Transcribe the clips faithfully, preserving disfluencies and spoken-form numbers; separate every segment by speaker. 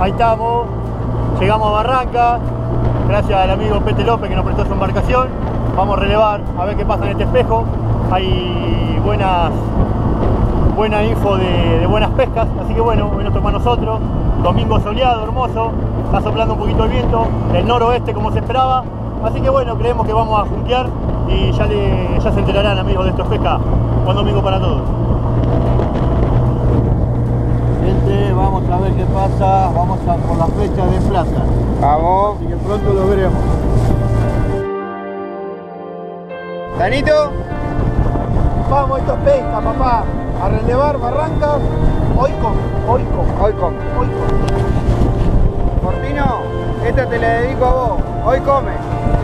Speaker 1: Ahí estamos, llegamos a Barranca, gracias al amigo Pete López que nos prestó su embarcación. Vamos a relevar, a ver qué pasa en este espejo. Hay buenas, buena info de, de buenas pescas, así que bueno, hoy nos toca a nosotros. Domingo soleado, hermoso, está soplando un poquito el viento, el noroeste como se esperaba. Así que bueno, creemos que vamos a juntear y ya, le, ya se enterarán, amigos de Esto es Pesca. Buen domingo para todos. Gente, vamos a ver qué pasa, vamos a por la flecha de plata.
Speaker 2: Vamos.
Speaker 1: Así que pronto lo veremos.
Speaker 2: ¿Danito?
Speaker 3: Vamos, esto es pesca, papá. A relevar Barrancas. Hoy con, hoy con,
Speaker 2: Hoy come.
Speaker 3: hoy con.
Speaker 2: Cortino, esta te la dedico a vos. Hoy come.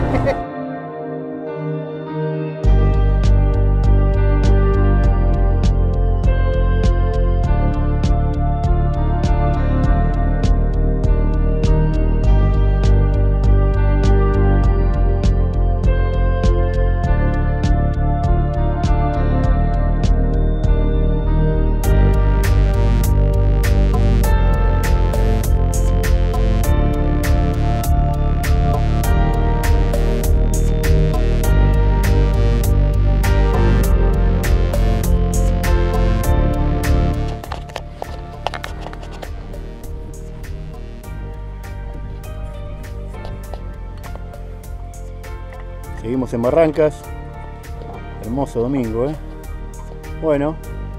Speaker 1: Seguimos en Barrancas, hermoso domingo, ¿eh? Bueno,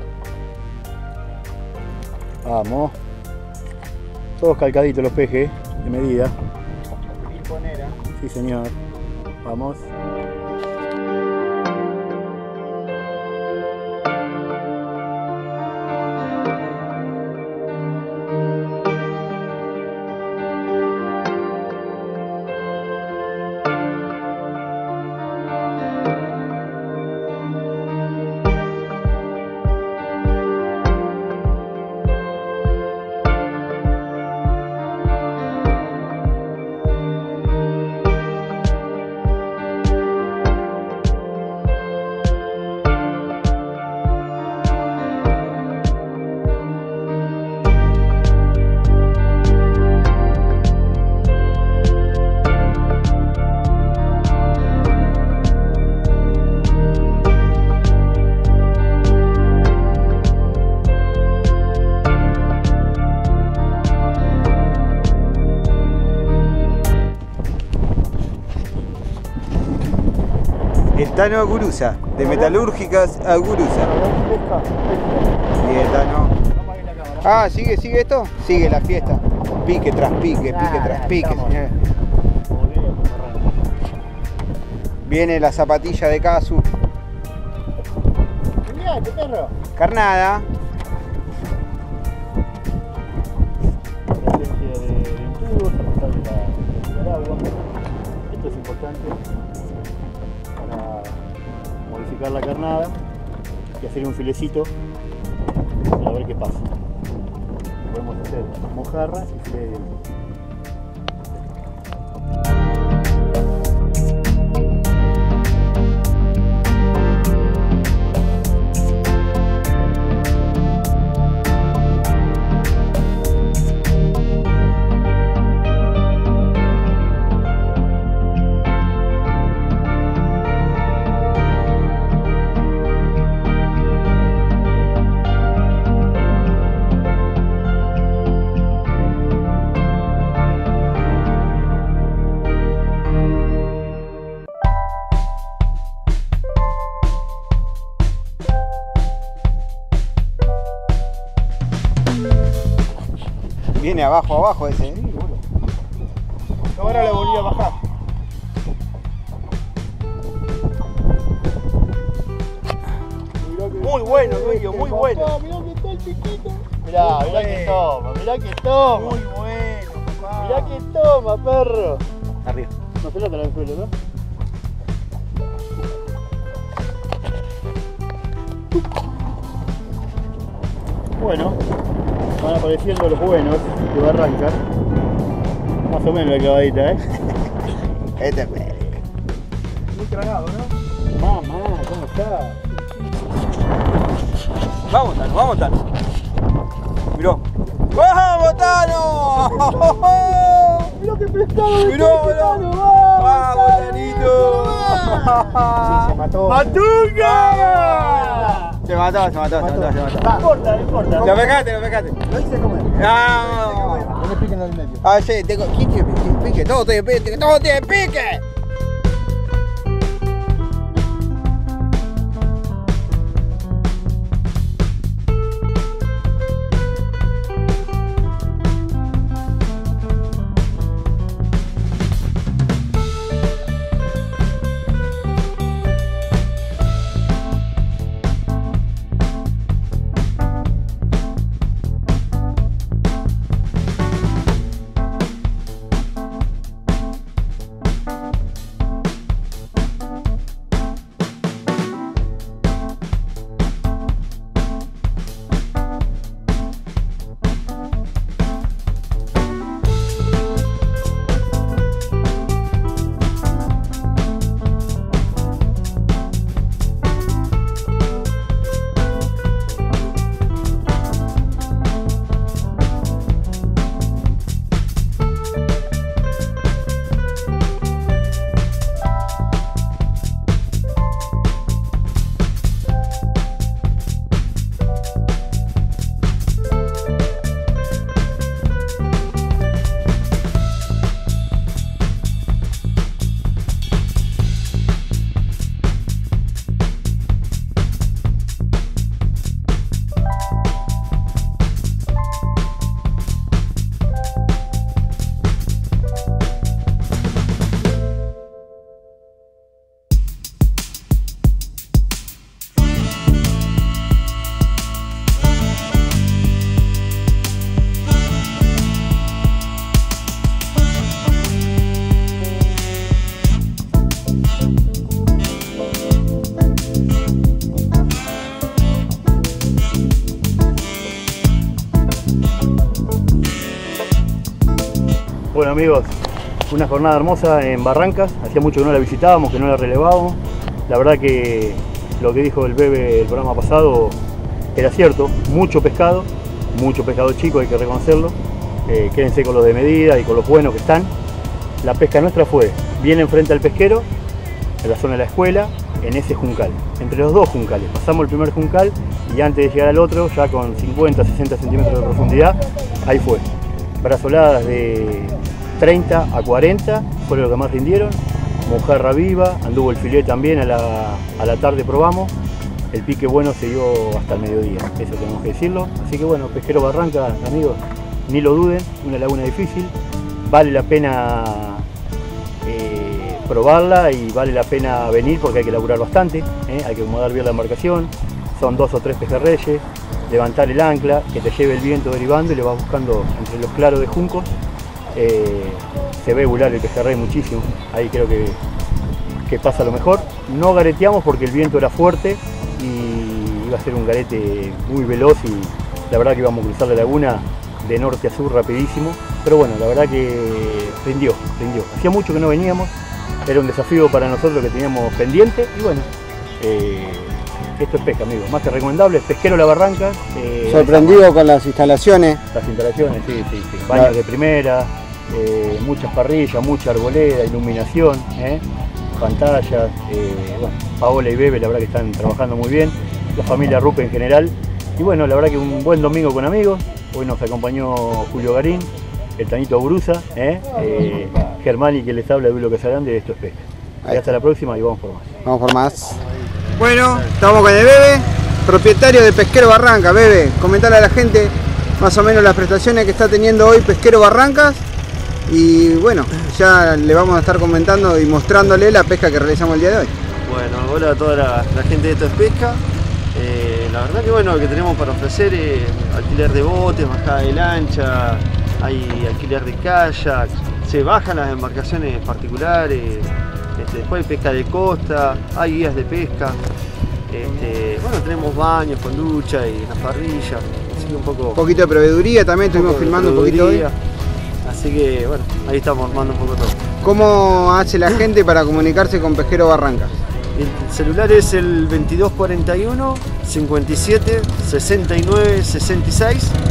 Speaker 1: vamos, todos calcaditos los pejes, de medida.
Speaker 2: Imponera.
Speaker 1: Sí señor, vamos.
Speaker 2: El Tano Aguruza, de Metalúrgicas Aguruza. Bien, Tano. Ah, ¿sigue, sigue esto? Sigue la fiesta. Pique tras pique, pique tras pique, señor. Viene la zapatilla de Casu.
Speaker 1: Mirate, perro.
Speaker 2: Carnada.
Speaker 1: Presencia de denturos, ajustarle la, el agua. Esto es importante para modificar la carnada y hacer un filecito y a ver qué pasa. Podemos hacer mojarra y filete de denturos.
Speaker 2: Viene abajo, abajo ese.
Speaker 1: Sí, bueno. Ahora le volví a bajar.
Speaker 2: Muy bueno, Luis, muy bueno.
Speaker 3: Mirá que está el chiquito.
Speaker 1: Mirá, mirá que toma, mirá que toma.
Speaker 2: Muy bueno, papá.
Speaker 1: Mirá que toma, perro.
Speaker 2: Arriba.
Speaker 1: No se nota en el suelo, ¿no? Bueno, van apareciendo los buenos de Barranca. Más o menos la clavadita, ¿eh?
Speaker 2: Este es
Speaker 3: Muy tragado, ¿no?
Speaker 1: Mamá, ¿cómo está?
Speaker 2: Vamos, Tano, vamos, Tano. Miró. ¡Vamos, Tano!
Speaker 3: ¡Mirá qué pescado!
Speaker 2: ¡Mirá,
Speaker 3: Tano!
Speaker 2: ¡Vamos, Tanito!
Speaker 3: Sí, se mató.
Speaker 1: ¡Matunga!
Speaker 2: Se mató, se mató, se mató, se mató.
Speaker 1: No importa, no importa.
Speaker 2: Lo pescaste, lo pescaste.
Speaker 3: Lo hice comer.
Speaker 2: ¡No!
Speaker 3: No me piquen al medio.
Speaker 2: Ah, sí, tengo. ¿Quién tiene pique? Pique, todo tiene pique, todo tiene pique.
Speaker 1: Bueno amigos, una jornada hermosa en Barrancas, hacía mucho que no la visitábamos, que no la relevábamos. La verdad que lo que dijo el Bebe el programa pasado era cierto, mucho pescado, mucho pescado chico, hay que reconocerlo. Eh, quédense con los de medida y con los buenos que están. La pesca nuestra fue bien enfrente al pesquero, en la zona de la escuela, en ese juncal, entre los dos juncales. Pasamos el primer juncal y antes de llegar al otro, ya con cincuenta, sesenta centímetros de profundidad, ahí fue. Brazoladas de treinta a cuarenta, fue lo que más rindieron. Mojarra viva, anduvo el filet también, a la, a la tarde probamos. El pique bueno se dio hasta el mediodía, eso tenemos que decirlo. Así que bueno, Pesquero Barrancas, amigos, ni lo duden, una laguna difícil, vale la pena eh, probarla y vale la pena venir porque hay que laburar bastante, ¿eh? Hay que acomodar bien la embarcación, son dos o tres pejerreyes, levantar el ancla, que te lleve el viento derivando y le vas buscando entre los claros de juncos. Eh, se ve volar el pejerrey muchísimo, ahí creo que, que pasa lo mejor. No gareteamos porque el viento era fuerte y iba a ser un garete muy veloz y la verdad que íbamos a cruzar la laguna de norte a sur rapidísimo, pero bueno, la verdad que rindió, rindió. Hacía mucho que no veníamos, era un desafío para nosotros que teníamos pendiente y bueno, eh, esto es pesca, amigos, más que recomendable. Pesquero La Barranca. Eh,
Speaker 2: Sorprendido con las instalaciones.
Speaker 1: Las instalaciones, sí, sí, sí. Baños claro. de primera, eh, muchas parrillas, mucha arboleda, iluminación, eh, pantallas. Eh, bueno, Paola y Bebe, la verdad que están trabajando muy bien. La familia Rupe en general. Y bueno, la verdad que un buen domingo con amigos. Hoy nos acompañó Julio Garín, el Tanito Aguruza, eh, eh, Germán y que les habla de Dulo Casagrande de Esto es Pesca. Y hasta la próxima y vamos por más.
Speaker 2: Vamos por más. Bueno, estamos con el Bebe, propietario de Pesquero Barrancas. Bebe, comentarle a la gente más o menos las prestaciones que está teniendo hoy Pesquero Barrancas. Y bueno, ya le vamos a estar comentando y mostrándole la pesca que realizamos el día de hoy.
Speaker 4: Bueno, hola a toda la, la gente de Esto es Pesca. Eh, la verdad que bueno, que tenemos para ofrecer eh, alquiler de botes, bajada de lancha, hay alquiler de kayak, se bajan las embarcaciones particulares, este, después hay pesca de costa, hay guías de pesca, este, bueno, tenemos baños con ducha y las parrillas, así que un poco...
Speaker 2: Un poquito de proveeduría también, estuvimos filmando un poquito hoy.
Speaker 4: Así que bueno, ahí estamos armando un poco todo.
Speaker 2: ¿Cómo hace la gente para comunicarse con Pesquero Barrancas?
Speaker 4: El celular es el veintidós cuarenta y uno, cincuenta y siete, sesenta y nueve, sesenta y seis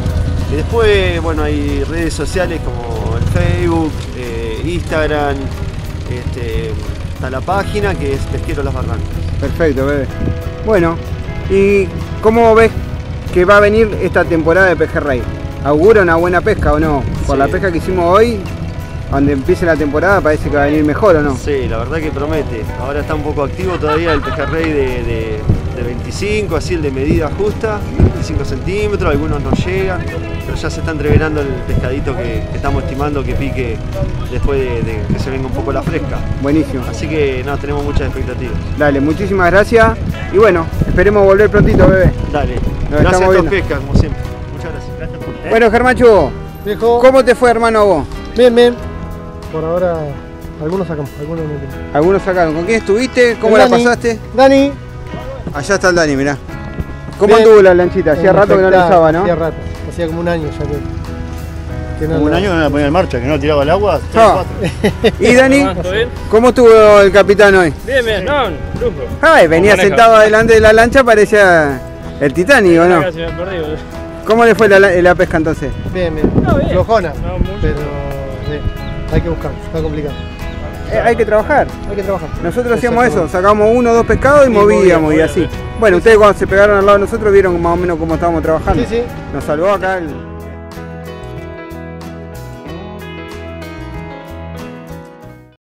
Speaker 4: Y después, bueno, hay redes sociales como el Facebook, eh, Instagram, este, está la página que es Pesquero Las Barrancas.
Speaker 2: Perfecto, bebé. Bueno, ¿y cómo ves que va a venir esta temporada de pejerrey? ¿Augura una buena pesca o no? Por
Speaker 4: Sí.
Speaker 2: la pesca que hicimos hoy, cuando empiece la temporada parece que va a venir mejor o no.
Speaker 4: Sí, la verdad que promete. Ahora está un poco activo todavía el pejerrey de, de, de veinticinco, así el de medida justa, veinticinco centímetros, algunos no llegan, pero ya se está entreverando el pescadito que, que estamos estimando que pique después de, de que se venga un poco la fresca.
Speaker 2: Buenísimo.
Speaker 4: Así que no, tenemos muchas expectativas.
Speaker 2: Dale, muchísimas gracias. Y bueno, esperemos volver prontito, bebé.
Speaker 4: Dale,
Speaker 2: Nos
Speaker 4: gracias a
Speaker 2: estamos
Speaker 4: Top
Speaker 2: viendo.
Speaker 4: Pesca, como siempre. Muchas gracias. gracias por... ¿Eh?
Speaker 2: Bueno, Germacho,
Speaker 3: Viejo.
Speaker 2: ¿cómo te fue, hermano, vos?
Speaker 3: Bien, bien. Por ahora, algunos sacamos, algunos no tienen.
Speaker 2: Algunos sacaron. ¿Con quién estuviste? ¿Cómo
Speaker 3: El
Speaker 2: la
Speaker 3: Dani.
Speaker 2: pasaste?
Speaker 3: Dani.
Speaker 2: Allá está el Dani, mirá. ¿Cómo
Speaker 3: Bien.
Speaker 2: anduvo la lanchita? Hacía rato que no la usaba, ¿no?
Speaker 3: Hacía rato, hacía como un año ya que. que no
Speaker 1: Como un
Speaker 3: la-
Speaker 1: año que no la ponía en marcha, que no la tiraba al agua. tres,
Speaker 2: Ah.
Speaker 1: cuatro.
Speaker 2: ¿Y Dani?
Speaker 5: ¿Todo bien?
Speaker 2: ¿Cómo estuvo el capitán hoy?
Speaker 5: Bien, bien, no, lujo.
Speaker 2: Ay, venía
Speaker 5: maneja.
Speaker 2: sentado adelante de la lancha, parecía el Titanic, ¿o no?
Speaker 5: Casi me perdí, boludo.
Speaker 2: ¿Cómo le fue la, la pesca entonces?
Speaker 3: Bien, bien.
Speaker 5: No, bien.
Speaker 3: Flojona.
Speaker 5: No, mucho.
Speaker 3: Pero sí, hay que buscar, está complicado.
Speaker 2: Eh, hay que trabajar.
Speaker 3: Hay que trabajar.
Speaker 2: Nosotros hacíamos eso,
Speaker 3: Exactamente.
Speaker 2: sacábamos uno o dos pescados y
Speaker 3: Y
Speaker 2: movíamos
Speaker 3: movíamos,
Speaker 2: y así.
Speaker 5: obviamente.
Speaker 2: Bueno, ustedes cuando se pegaron al lado de nosotros vieron más o menos cómo estábamos trabajando.
Speaker 3: Sí, sí.
Speaker 2: Nos salvó acá el,